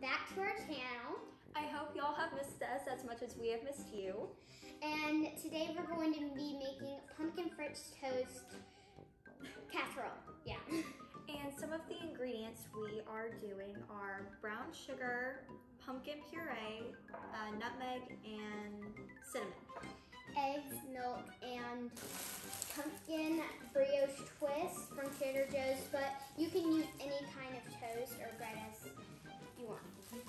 back to our channel. I hope y'all have missed us as much as we have missed you. And today we're going to be making pumpkin French toast casserole. Yeah. And some of the ingredients we are doing are brown sugar, pumpkin puree, nutmeg, and cinnamon. Eggs, milk, and pumpkin brioche twist from Trader Joe's, but you can use any kind of toast or bread as you want.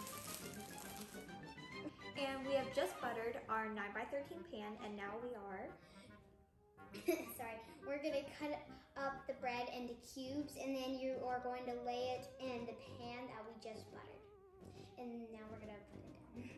And we have just buttered our 9x13 pan, and now we are Sorry, we're gonna cut up the bread into cubes, and then you are going to lay it in the pan that we just buttered. And now we're gonna put it down.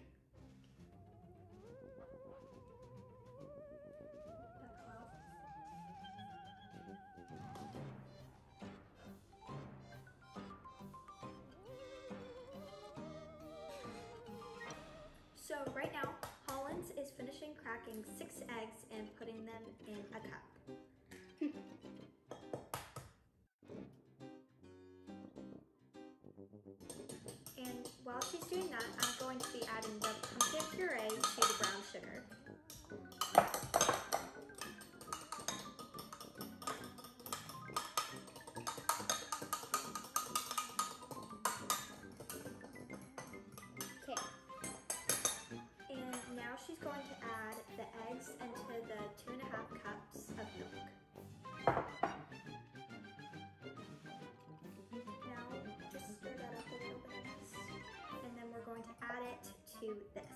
So right now, Hollins is finishing cracking 6 eggs and putting them in a cup. And while she's doing that, I'm going to be adding the pumpkin puree to the brown sugar. Okay. And now she's going to add the eggs into the 2.5 cups of milk. Now just stir that up a little bit, and then we're going to add it to this.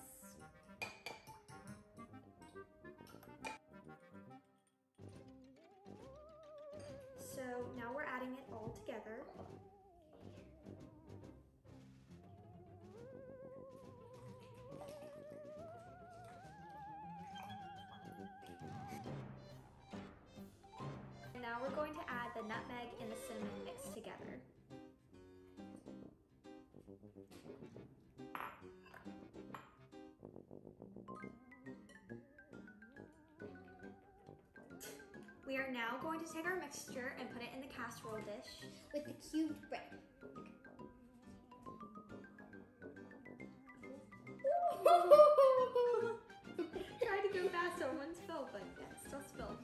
So now we're adding it all together. And now we're going to add the nutmeg and the cinnamon mixed together. We are now going to take our mixture and put it in the casserole dish With the cubed bread. Tried to go fast so one spilled, but yeah, it still spilled.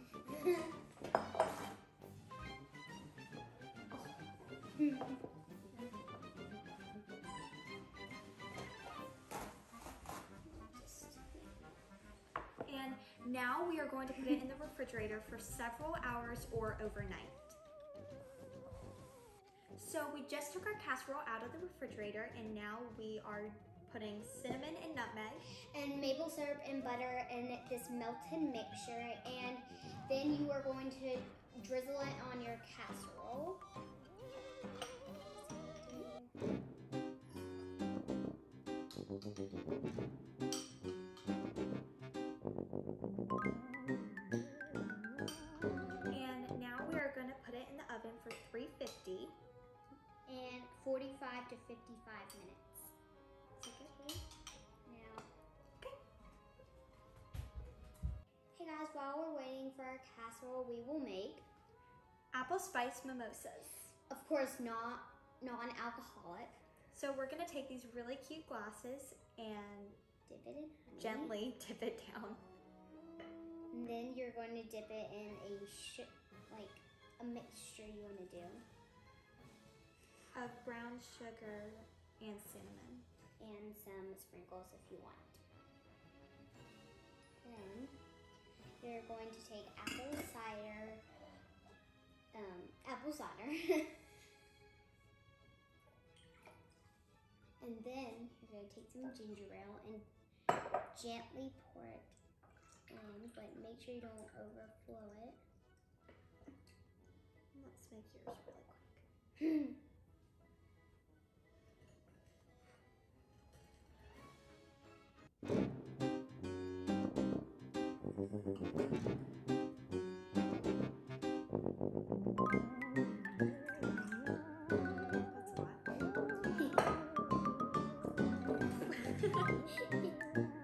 And now we are going to put it in the refrigerator for several hours or overnight. So we just took our casserole out of the refrigerator, and now we are putting cinnamon and nutmeg And maple syrup and butter in this melted mixture, and then you are going to drizzle it on your casserole. And now we are going to put it in the oven for 350. And 45 to 55 minutes. Is that good? Now, Okay. hey guys, while we're waiting for our casserole, we will make, Apple spice mimosas. of course, not non-alcoholic. So we're going to take these really cute glasses and Dip it in honey. gently dip it down. And then you're going to dip it in a mixture you want to do. Of brown sugar and cinnamon. And some sprinkles if you want. Then you're going to take apple cider. And then you're going to take some ginger ale and gently pour it in, but make sure you don't overflow it. Let's make yours really quick. That's a lot.